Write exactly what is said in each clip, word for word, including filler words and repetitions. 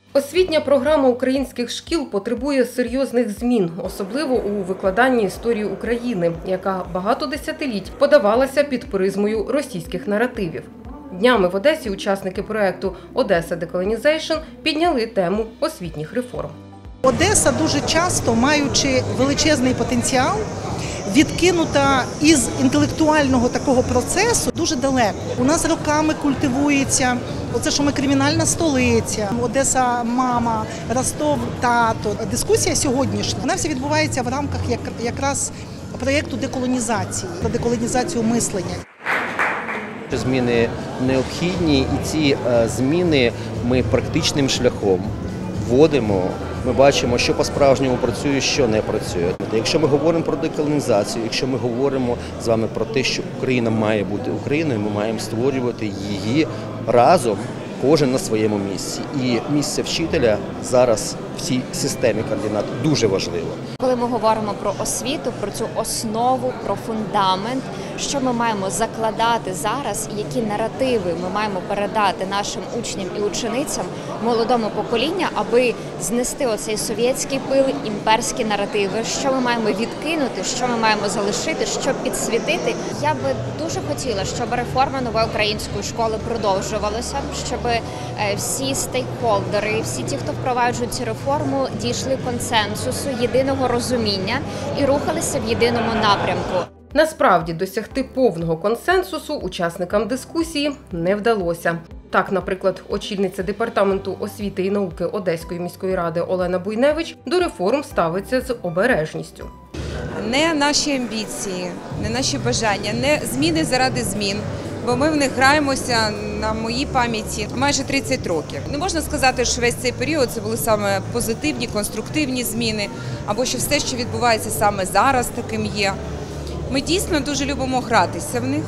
Освітня програма українських шкіл потребує серйозних змін, особливо у викладанні історії України, яка багато десятиліть подавалася під призмою російських наративів. Днями в Одесі учасники проєкту «Одеса Деколонізейшн» підняли тему освітніх реформ. Одеса дуже часто, маючи величезний потенціал, відкинута із інтелектуального такого процесу дуже далеко. У нас роками культивується оце, що ми кримінальна столиця, Одеса – мама, Ростов – тато. Дискусія сьогоднішня, вона вся відбувається в рамках якраз проєкту деколонізації, про деколонізацію мислення. Зміни необхідні, і ці зміни ми практичним шляхом вводимо. Ми бачимо, що по-справжньому працює, що не працює. Якщо ми говоримо про деколонізацію, якщо ми говоримо з вами про те, що Україна має бути Україною, ми маємо створювати її разом, кожен на своєму місці. І місце вчителя зараз в цій системі координат дуже важливо. Коли ми говоримо про освіту, про цю основу, про фундамент, що ми маємо закладати зараз, які наративи ми маємо передати нашим учням і ученицям, молодому поколінню, аби знести оцей совєтський пил, імперські наративи, що ми маємо відкинути, що ми маємо залишити, що підсвітити. Я би дуже хотіла, щоб реформа нової української школи продовжувалася, щоб всі стейкхолдери, всі ті, хто впроваджують цю реформу, дійшли консенсусу, єдиного розуміння і рухалися в єдиному напрямку. Насправді, досягти повного консенсусу учасникам дискусії не вдалося. Так, наприклад, очільниця Департаменту освіти і науки Одеської міської ради Олена Буйневич до реформ ставиться з обережністю. Не наші амбіції, не наші бажання, не зміни заради змін, бо ми в них граємося, на моїй пам'яті, майже тридцять років. Не можна сказати, що весь цей період це були саме позитивні, конструктивні зміни, або що все, що відбувається саме зараз, таким є. Ми дійсно дуже любимо гратися в них,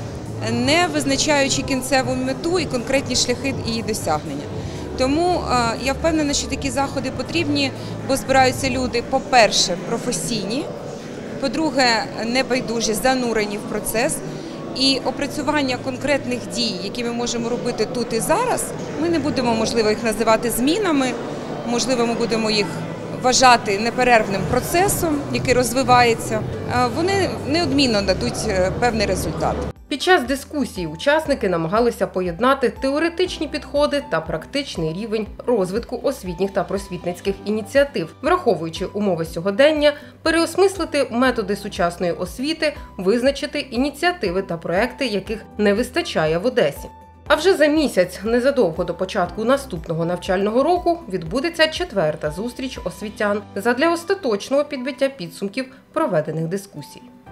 не визначаючи кінцеву мету і конкретні шляхи її досягнення. Тому я впевнена, що такі заходи потрібні, бо збираються люди, по-перше, професійні, по-друге, небайдужі, занурені в процес. І опрацювання конкретних дій, які ми можемо робити тут і зараз, ми не будемо, можливо, їх називати змінами, можливо, ми будемо їх вважати неперервним процесом, який розвивається, вони неодмінно дадуть певний результат. Під час дискусії учасники намагалися поєднати теоретичні підходи та практичний рівень розвитку освітніх та просвітницьких ініціатив, враховуючи умови сьогодення, переосмислити методи сучасної освіти, визначити ініціативи та проекти, яких не вистачає в Одесі. А вже за місяць, незадовго до початку наступного навчального року, відбудеться четверта зустріч освітян задля остаточного підбиття підсумків проведених дискусій.